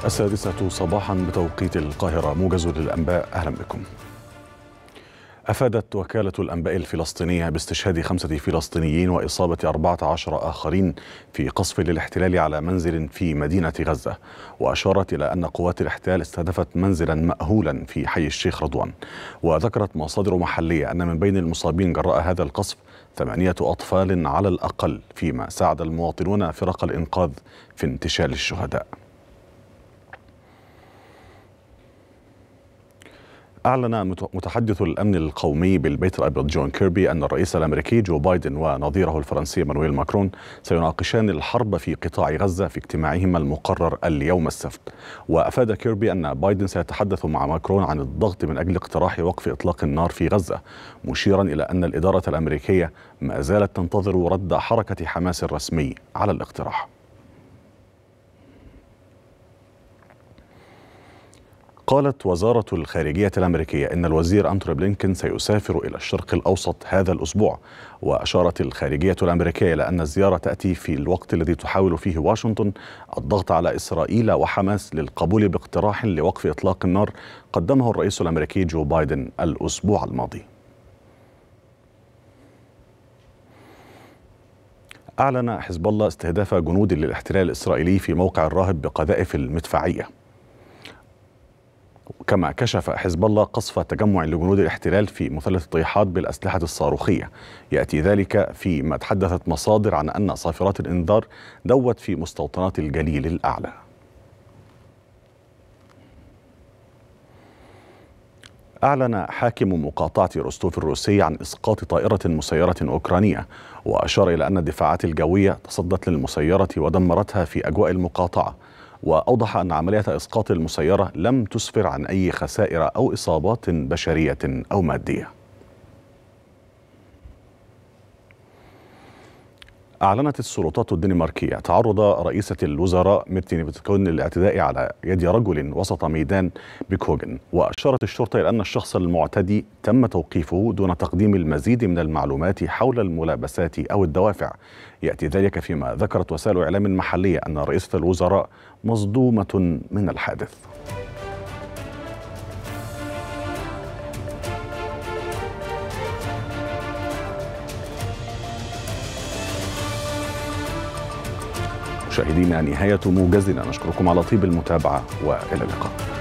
السادسة صباحا بتوقيت القاهرة، موجز للأنباء. أهلا بكم. أفادت وكالة الأنباء الفلسطينية باستشهاد 5 فلسطينيين وإصابة 14 آخرين في قصف للاحتلال على منزل في مدينة غزة، وأشارت إلى أن قوات الاحتلال استهدفت منزلا مأهولا في حي الشيخ رضوان. وذكرت مصادر محلية أن من بين المصابين جراء هذا القصف 8 أطفال على الأقل، فيما ساعد المواطنون فرق الإنقاذ في انتشال الشهداء. أعلن متحدث الأمن القومي بالبيت الأبيض جون كيربي أن الرئيس الأمريكي جو بايدن ونظيره الفرنسي مانويل ماكرون سيناقشان الحرب في قطاع غزة في اجتماعهما المقرر اليوم السبت. وأفاد كيربي أن بايدن سيتحدث مع ماكرون عن الضغط من أجل اقتراح وقف إطلاق النار في غزة، مشيرا إلى أن الإدارة الأمريكية ما زالت تنتظر رد حركة حماس الرسمي على الاقتراح. قالت وزارة الخارجية الأمريكية إن الوزير أنتوني بلينكن سيسافر إلى الشرق الأوسط هذا الأسبوع. وأشارت الخارجية الأمريكية إلى أن الزيارة تأتي في الوقت الذي تحاول فيه واشنطن الضغط على إسرائيل وحماس للقبول باقتراح لوقف إطلاق النار قدمه الرئيس الأمريكي جو بايدن الأسبوع الماضي. أعلن حزب الله استهداف جنود للاحتلال الإسرائيلي في موقع الراهب بقذائف المدفعية. كما كشف حزب الله قصف تجمع لجنود الاحتلال في مثلث طيحات بالأسلحة الصاروخية. يأتي ذلك فيما تحدثت مصادر عن أن صافرات الإنذار دوت في مستوطنات الجليل الأعلى. أعلن حاكم مقاطعة روستوف الروسي عن إسقاط طائرة مسيرة أوكرانية، وأشار إلى أن الدفاعات الجوية تصدت للمسيرة ودمرتها في أجواء المقاطعة. وأوضح أن عملية إسقاط المسيرة لم تسفر عن أي خسائر أو إصابات بشرية أو مادية. أعلنت السلطات الدنماركية تعرض رئيسة الوزراء ميرتي نيفسكون للاعتداء على يد رجل وسط ميدان بيكهوغن. وأشارت الشرطة إلى أن الشخص المعتدي تم توقيفه دون تقديم المزيد من المعلومات حول الملابسات أو الدوافع. يأتي ذلك فيما ذكرت وسائل إعلام محلية أن رئيسة الوزراء مصدومة من الحادث. مشاهدينا، نهاية موجزنا، نشكركم على طيب المتابعة وإلى اللقاء.